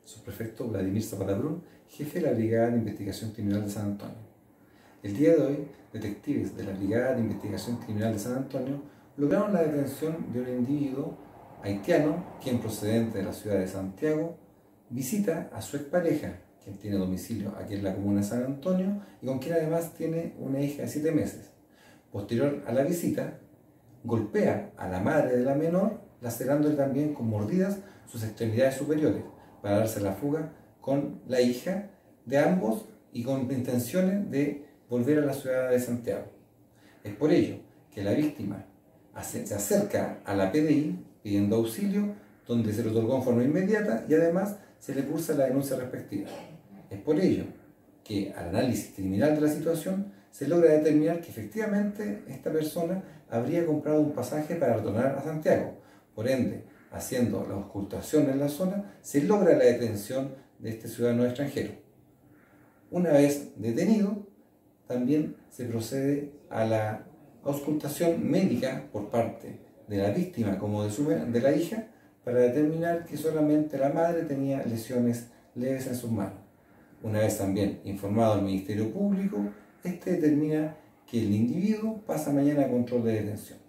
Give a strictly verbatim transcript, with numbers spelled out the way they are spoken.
subprefecto Vladimir Zapata Brun, jefe de la Brigada de Investigación Criminal de San Antonio. El día de hoy, detectives de la Brigada de Investigación Criminal de San Antonio lograron la detención de un individuo haitiano, quien procedente de la ciudad de Santiago, visita a su expareja, quien tiene domicilio aquí en la comuna de San Antonio y con quien además tiene una hija de siete meses. Posterior a la visita, golpea a la madre de la menor, lacerándole también con mordidas sus extremidades superiores, para darse la fuga con la hija de ambos y con intenciones de volver a la ciudad de Santiago. Es por ello que la víctima se acerca a la P D I pidiendo auxilio, donde se le otorgó en forma inmediata y además se le cursa la denuncia respectiva. Es por ello que al análisis criminal de la situación se logra determinar que efectivamente esta persona habría comprado un pasaje para retornar a Santiago. Por ende, haciendo la ocultación en la zona, se logra la detención de este ciudadano extranjero. Una vez detenido, también se procede a la auscultación médica por parte de la víctima como de, su, de la hija, para determinar que solamente la madre tenía lesiones leves en sus manos. Una vez también informado al Ministerio Público, este determina que el individuo pasa mañana a control de detención.